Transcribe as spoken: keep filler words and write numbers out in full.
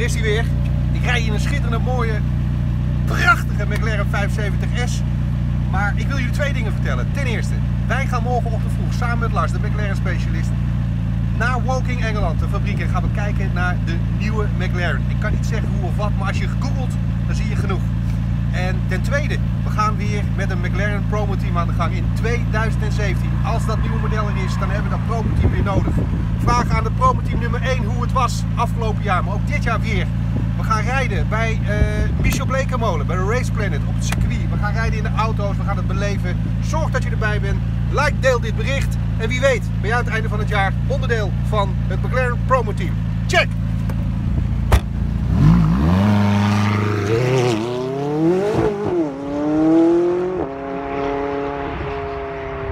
is hij weer. Ik rij in een schitterende, mooie, prachtige McLaren vijfenzeventig S. Maar ik wil jullie twee dingen vertellen. Ten eerste, wij gaan morgenochtend vroeg samen met Lars, de McLaren specialist, naar Woking Engeland, de fabriek, en gaan we kijken naar de nieuwe McLaren. Ik kan niet zeggen hoe of wat, maar als je googelt, dan zie je genoeg. En ten tweede, we gaan weer met een McLaren promo team aan de gang in tweeduizend zeventien. Als dat nieuwe model er is, dan hebben we dat promo team weer nodig. Vraag aan het promo team nummer één hoe het was afgelopen jaar, maar ook dit jaar weer. We gaan rijden bij uh, Michel Bleekemolen, bij de Race Planet, op het circuit. We gaan rijden in de auto's, we gaan het beleven. Zorg dat je erbij bent. Like, deel dit bericht. En wie weet, ben jij aan het einde van het jaar onderdeel van het McLaren promo team. Check!